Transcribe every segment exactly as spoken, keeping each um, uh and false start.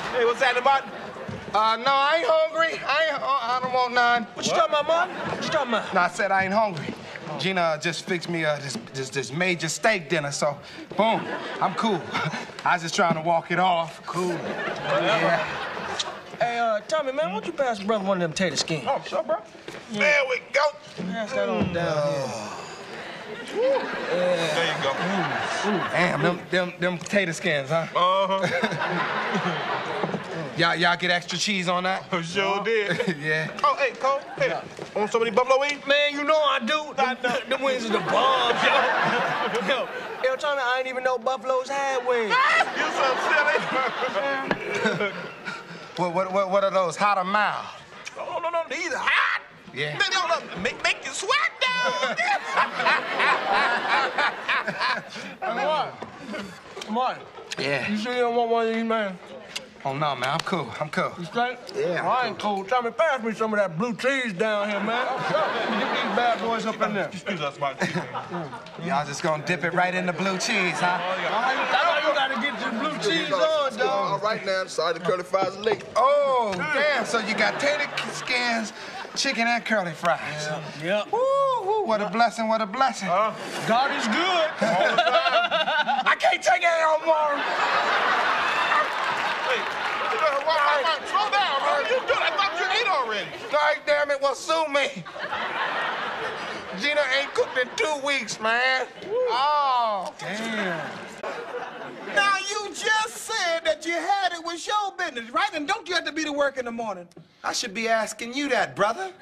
Hey, what's happening, Martin? Uh, no, I ain't hungry. I ain't, uh, I don't want none. What you talking about, Martin? What you talking about? No, I said I ain't hungry. Gina just fixed me uh, this, this, this major steak dinner, so boom, I'm cool. I was just trying to walk it off. Cool. Yeah. Hey, uh, Tommy, man, why don't you pass the brother one of them tater skins? Oh, sure, bro. Yeah. There we go. Pass that on down here. Yeah. There you go. Damn, them, them, them potato skins, huh? Uh-huh. Y'all, y'all get extra cheese on that? I sure did. Yeah. Oh, hey, Cole, hey, yeah. Want some of these buffalo wings? Man, you know I do. I know. Them wings are the bomb, yo. Yo, yo, Tommy, I ain't even know buffaloes had wings. You so silly. what, what, what, what are those, hot or mild? Oh, no, no, these are hot. Yeah. They don't make, make you sweat down. Hey, Martin. Martin. Yeah. You sure you don't want one of these, man? Oh, no, man, I'm cool. I'm cool. You straight? Yeah. I ain't cool. Tommy, pass me some of that blue cheese down here, man. Get these bad boys up in there. Excuse us, Martin. Y'all just gonna dip it right in the blue cheese, huh? That's why you gotta get your blue cheese on, dog. All right, now. Sorry the curly fries are late. Oh, damn. So you got tater skins, chicken, and curly fries. Yeah. Yep. Woo, woo, what a blessing, what a blessing. Uh, God is good. All the time. I can't take it no more. Hey, slow down, man. You good? I thought you ate already. God damn it, well, sue me. Gina ain't cooked in two weeks, man. Oh, damn. Now, you just said that you had it with show business, right? And don't you have to be to work in the morning? I should be asking you that, brother.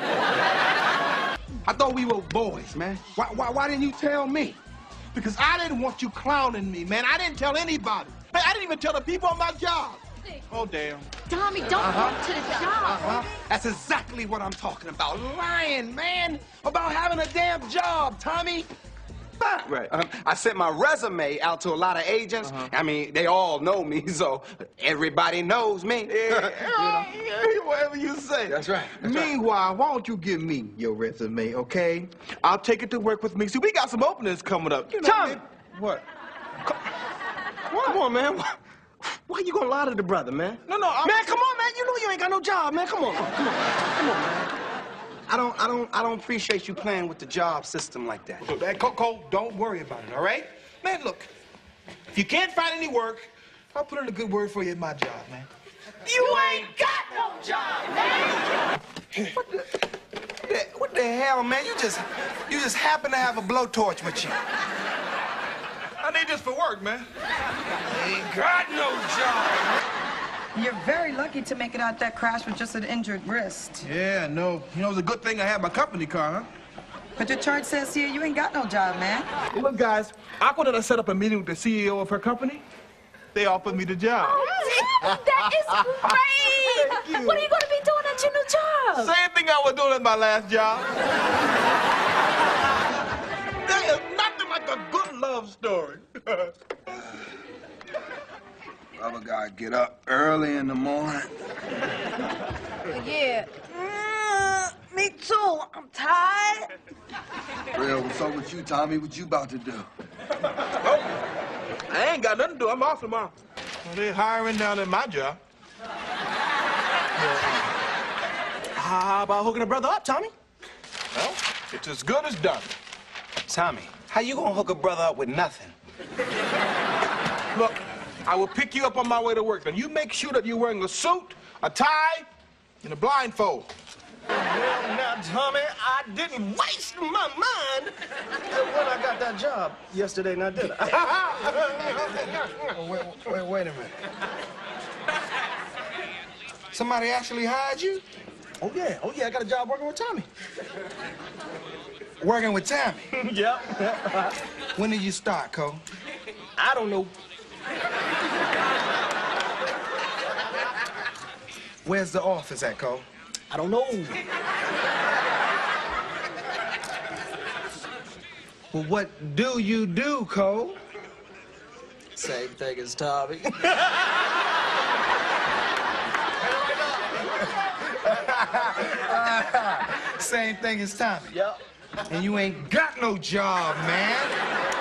I thought we were boys, man. Why, why, why didn't you tell me? Because I didn't want you clowning me, man. I didn't tell anybody. Man, I didn't even tell the people on my job. Oh, damn. Tommy, don't Uh-huh. go to the job. Uh-huh. That's exactly what I'm talking about. Lying, man, about having a damn job, Tommy. Right. Um, I sent my resume out to a lot of agents. Uh-huh. I mean, they all know me, so everybody knows me. Yeah, yeah, whatever you say. That's right. That's Meanwhile, right. Why don't you give me your resume, okay? I'll take it to work with me. See, we got some openings coming up. You know, Tommy! man. What? Come, come on, man. Why you gonna lie to the brother, man? No, no, I'm... Man, come on, man. You know you ain't got no job, man. Come on, come on, come on, man. I don't, I don't, I don't appreciate you playing with the job system like that. Look, man, Coco, don't worry about it, all right? Man, look, if you can't find any work, I'll put in a good word for you at my job, man. You ain't got no job, man. What the, what the, what the hell, man? You just, you just happen to have a blowtorch with you. I need this for work, man. Ain't got no job. You're very lucky to make it out that crash with just an injured wrist. Yeah, no. You know, it's a good thing I had my company car, huh? But your chart says here you ain't got no job, man. Hey, look, guys, Aqua done set up a meeting with the C E O of her company. They offered me the job. Oh, that is great. Thank you. What are you going to be doing at your new job? Same thing I was doing at my last job. There is nothing like a good love story. Other guy get up early in the morning. Yeah. Mm, me too. I'm tired. Real, what's up with you, Tommy? What you about to do? Oh, I ain't got nothing to do. I'm off tomorrow. Well, they're hiring down at my job. How about hooking a brother up, Tommy? Well, it's as good as done. Tommy, how you gonna hook a brother up with nothing? Look, I will pick you up on my way to work. And you make sure that you're wearing a suit, a tie, and a blindfold. Well, now, Tommy, I didn't waste my mind when I got that job yesterday, now did I? Oh, wait, wait, wait a minute. Somebody actually hired you? Oh, yeah. Oh, yeah, I got a job working with Tommy. Working with Tommy? Yep. When did you start, Cole? I don't know. Where's the office at, Cole? I don't know. Well, what do you do, Cole? Same thing as Tommy. Same thing as Tommy. Yep. And you ain't got no job, man.